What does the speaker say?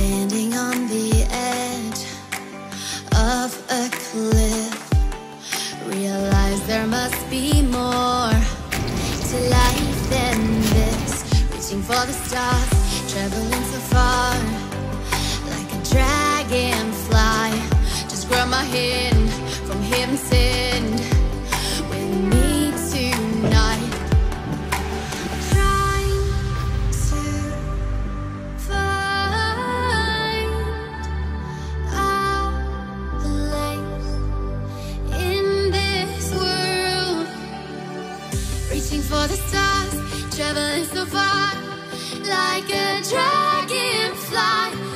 Standing on the edge of a cliff, realize there must be more to life than this. Reaching for the stars, traveling so far, like a dragonfly. Just grab my hand from heaven sent with me tonight. Trying to find our place in this world. Reaching for the stars, traveling so far, like a dragonfly.